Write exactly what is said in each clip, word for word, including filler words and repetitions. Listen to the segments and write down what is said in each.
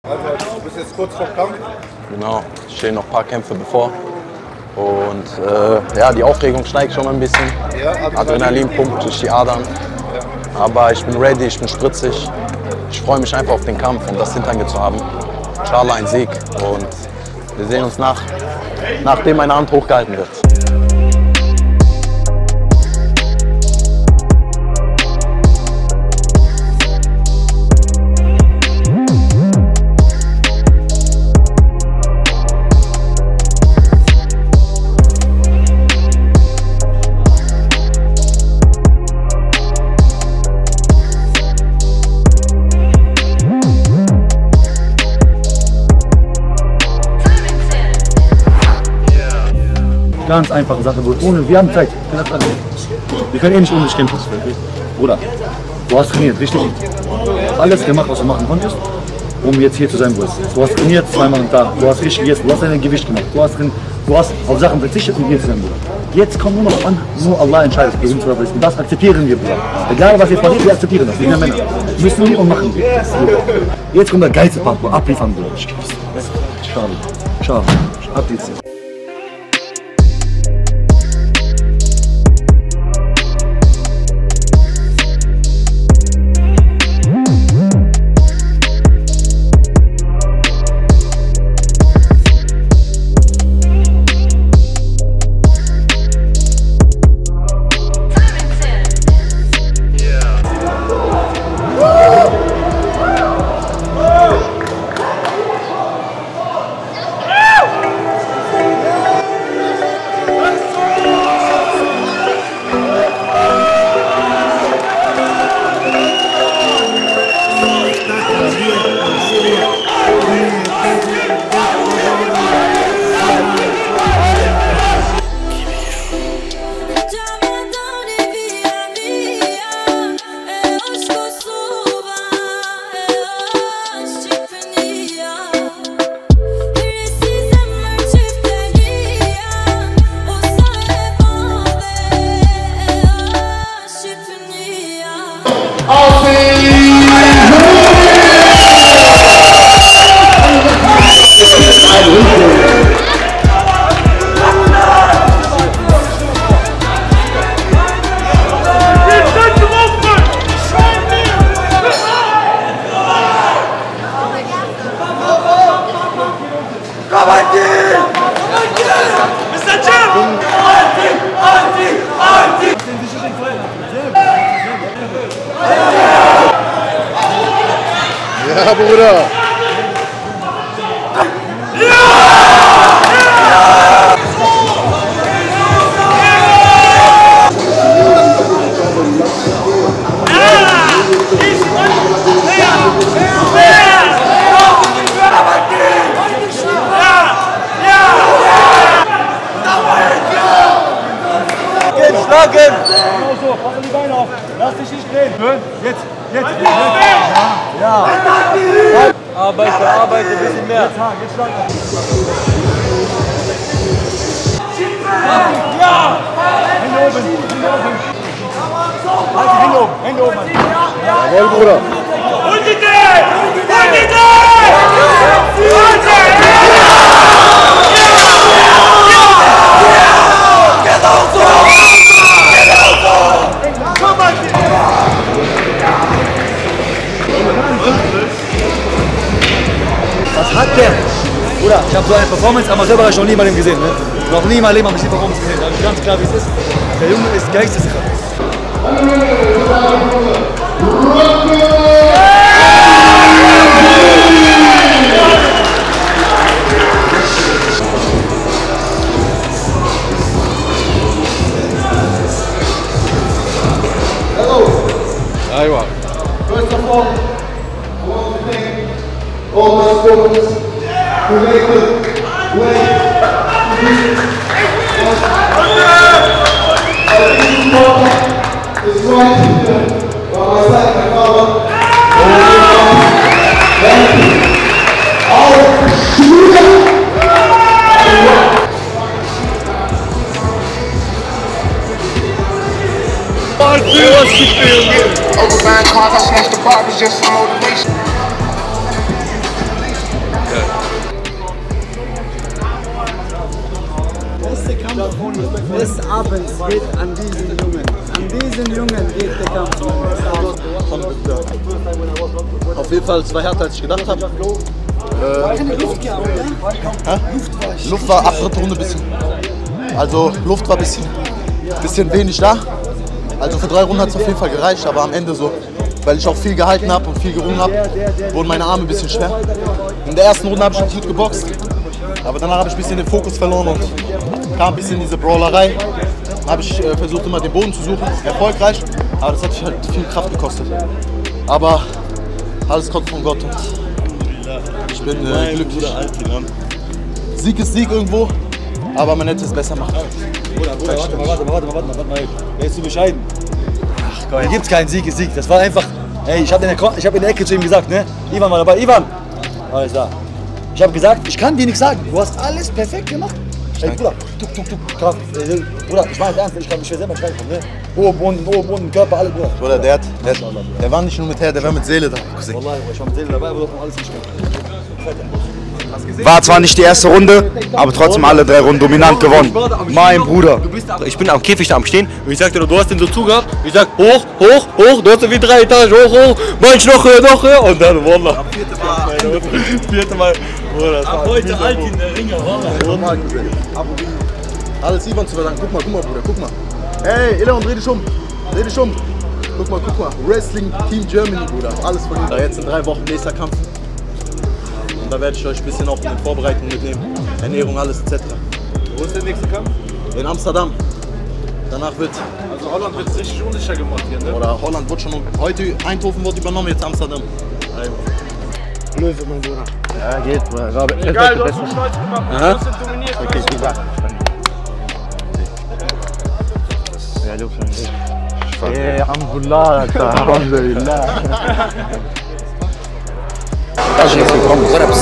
Also, du bist jetzt kurz vor Kampf. Genau, es stehen noch ein paar Kämpfe bevor. Und äh, ja, die Aufregung steigt schon mal ein bisschen. Ja, Adrenalin. Adrenalin pumpt durch die Adern. Ja. Aber ich bin ready, ich bin spritzig. Ich freue mich einfach auf den Kampf und das hinter mir zu haben. Inshallah ein Sieg. Und wir sehen uns nach, nachdem meine Hand hochgehalten wird. Ganz einfache Sache, ohne, wir haben Zeit. Wir können eh nicht ohne dich kämpfen. Bruder, du hast trainiert, richtig? Alles gemacht, was du machen konntest, um jetzt hier zu sein, wo es ist. Du hast trainiert zweimal am Tag, du hast richtig gegessen, du hast dein Gewicht gemacht, du hast, du hast auf Sachen verzichtet, um hier zu sein, Bruder. Jetzt kommt nur noch an, nur Allah entscheidet, berühmt oder wissen. Das akzeptieren wir, Bruder. Egal was jetzt passiert, wir akzeptieren das. Wir sind Männer. Müssen wir und machen wir. Jetzt kommt der geilste Part, Bruder. Abliefern, Bruder. Schau, schau, ab jetzt. Ja, Bruder! Schlagen! Genau so, pass die Beine auf. Lass dich nicht drehen. Jetzt, jetzt. Ja. Ja. Arbeite, arbeite ein bisschen mehr. Jetzt, jetzt schlag. Ja! Hände oben, Hände oben. Halt die Hände oben, Hände oben. Jawohl, Bruder. Und die Dreh! Und die Dreh! Und die Dreh! Was hat der? Bruder, ich habe so eine Performance, aber selber habe ich noch nie mal gesehen. Ne? Noch nie in meinem Leben habe ich die Performance gesehen. Also ganz klar, wie es ist. Der Junge ist geisteskrank. Aywa. First of all, I want to thank all my supporters who make the way to this. Our team partner is right here by my side, my father. Thank you. Our shooter. Overbuying cars, I snatched the barbers just for motivation. abends geht an diesen Jungen. An diesen Jungen geht der Kampf. Auf jeden Fall, es war härter als ich gedacht habe. Äh, Keine Luft gehabt, oder? Luft war, Luft war ab dritte Runde ein bisschen. Also Luft war ein bisschen, bisschen wenig da. Also für drei Runden hat es auf jeden Fall gereicht, aber am Ende so, weil ich auch viel gehalten habe und viel gerungen habe, wurden meine Arme ein bisschen schwer. In der ersten Runde habe ich gut geboxt, aber danach habe ich ein bisschen den Fokus verloren und kam ein bisschen in diese Brawlerei. Dann habe ich äh, versucht, immer den Boden zu suchen, erfolgreich, aber das hat mich halt viel Kraft gekostet. Aber alles kommt von Gott und ich bin äh, glücklich. Sieg ist Sieg irgendwo, aber man hätte es besser machen. Bruder, Bruder, warte mal, warte mal, warte mal, warte mal, warte mal. Wer ist zu bescheiden? Ach Gott. Hier gibt's keinen Sieg, ist Sieg. Das war einfach. Ey, ich habe in, hab in der Ecke zu ihm gesagt, ne? Ivan war dabei. Ivan! Alles da. Ich habe gesagt, ich kann dir nichts sagen. Du hast alles perfekt gemacht. Ey, Bruder, tuk, tuk, tuk, Kraft. Ey, Bruder, ich meine ernst, ich kann mich selber nicht reinkommen, ne? Oberboden, Oberboden, Körper, alle, Bruder. Bruder, der, hat, der, der war nicht nur mit her, der war mit Seele da. Wallahi, ich war mit Seele dabei, aber doch alles nicht War zwar nicht die erste Runde, aber trotzdem alle drei Runden dominant gewonnen. Mein Bruder. Ich bin am Käfig da am Stehen und ich sagte, du hast den so zugehabt. Ich sag, hoch, hoch, hoch, du hast so wie drei Etagen, hoch, hoch, manch noch höher, noch höher. Und dann, Wallah. Vierte Mal. Ab heute alt in der Ringe, Wallah. Alles Ivan zu verdanken. Guck mal, guck mal, Bruder, guck mal. Ey, Ilan, dreh dich um. Dreh dich um. Guck mal, guck mal. Wrestling Team Germany, Bruder. Alles von ihm. Jetzt in drei Wochen nächster Kampf. Und da werde ich euch ein bisschen auch in den Vorbereitungen mitnehmen. Ernährung, alles et cetera. Wo ist der nächste Kampf? In Amsterdam. Danach wird. Also Holland wird richtig unsicher gemacht hier, ne? Oder Holland wird schon. Heute Eindhoven wird übernommen, jetzt Amsterdam. Löwe, mein Bruder. Ja, geht, Bruder. Robert. Egal, du hast mich stolz gemacht. Du hast ihn dominiert. Okay, ich gesagt. Ja, du kannst. Ey, Alhamdulillah, Alter. Alhamdulillah. Herzlich willkommen.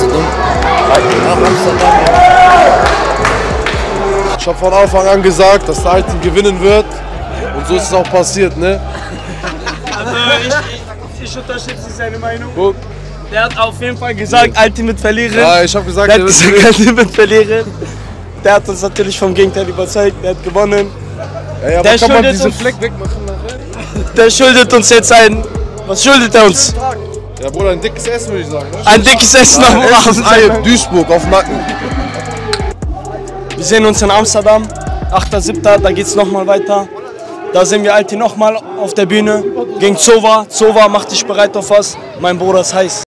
Ich habe von Anfang an gesagt, dass der Altin gewinnen wird. Und so ist es auch passiert, ne? Also ich, ich, ich unterstütze seine Meinung. Gut. Der hat auf jeden Fall gesagt, Ultimate verlieren. Ja, ich habe gesagt, Der der hat wird gesagt, Ultimate verlieren. Der hat uns natürlich vom Gegenteil überzeugt, der hat gewonnen. Ey, aber Der kann man schuldet diesen uns- Fleck wegmachen nachher? Der schuldet uns jetzt ein... Was schuldet er uns? Ja, Bruder, ein dickes Essen würde ich sagen, ne? Ein dickes Essen am Abend. Ei, Duisburg auf dem Nacken. Wir sehen uns in Amsterdam, achter siebter Da geht's nochmal weiter. Da sehen wir Alti nochmal auf der Bühne gegen Zova. Zova, mach dich bereit auf was. Mein Bruder ist heiß.